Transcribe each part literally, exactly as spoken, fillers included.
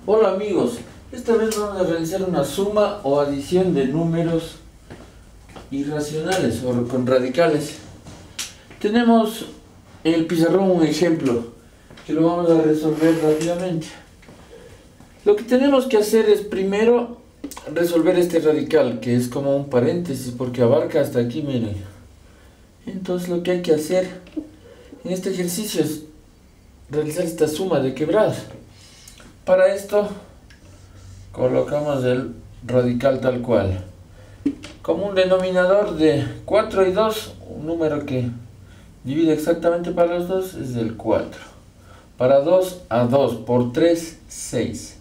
Hola amigos, esta vez vamos a realizar una suma o adición de números irracionales o con radicales. Tenemos en el pizarrón un ejemplo que lo vamos a resolver rápidamente. Lo que tenemos que hacer es primero resolver este radical, que es como un paréntesis porque abarca hasta aquí, miren. Entonces lo que hay que hacer en este ejercicio es realizar esta suma de quebradas. Para esto colocamos el radical tal cual. Como un denominador de cuatro y dos, un número que divide exactamente para los dos es el cuatro. Para dos, a dos, por tres, seis.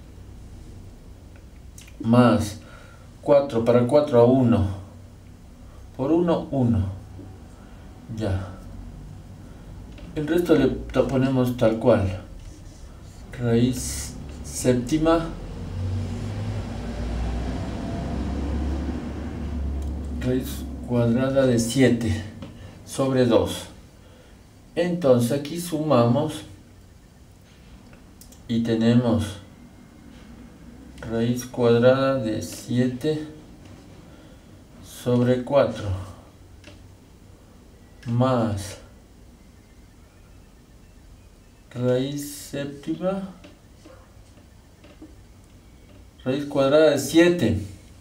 Más cuatro, para cuatro, a uno. Por uno, uno. Ya. El resto le ponemos tal cual. Raíz séptima. Raíz cuadrada de siete sobre dos. Entonces aquí sumamos y tenemos raíz cuadrada de siete sobre cuatro más raíz séptima, raíz cuadrada de siete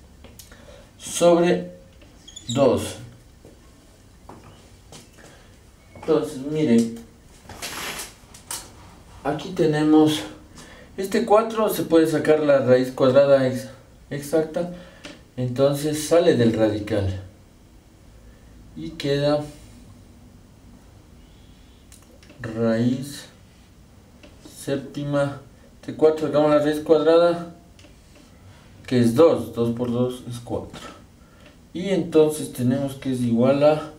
sobre dos. Entonces miren, aquí tenemos este cuatro, se puede sacar la raíz cuadrada ex, exacta, entonces sale del radical y queda raíz séptima de cuatro, sacamos la raíz cuadrada que es dos, dos por dos es cuatro, y entonces tenemos que es igual a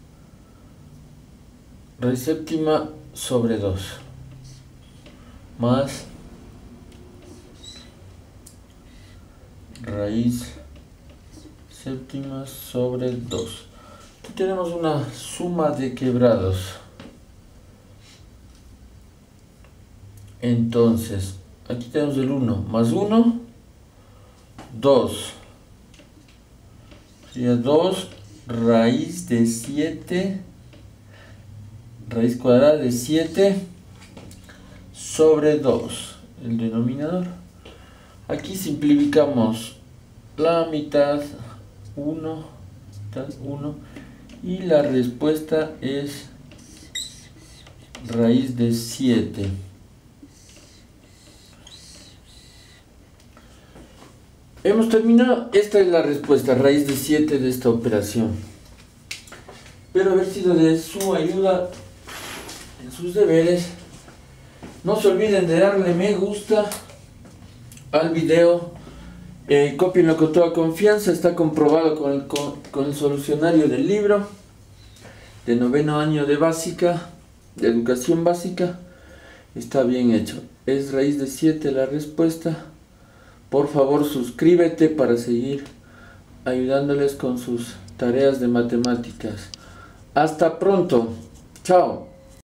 raíz séptima sobre dos más raíz séptima sobre dos. Aquí tenemos una suma de quebrados. Entonces, aquí tenemos el uno más uno, dos. Sería dos raíz de siete, raíz cuadrada de siete sobre dos, el denominador. Aquí simplificamos la mitad, uno, uno, y la respuesta es raíz de siete. Hemos terminado, esta es la respuesta, raíz de siete de esta operación. Espero haber sido de su ayuda en sus deberes. No se olviden de darle me gusta al video, eh, cópienlo con toda confianza, está comprobado con el, con, con el solucionario del libro de noveno año de básica, de educación básica, está bien hecho, es raíz de siete la respuesta. Por favor suscríbete para seguir ayudándoles con sus tareas de matemáticas. Hasta pronto, chao.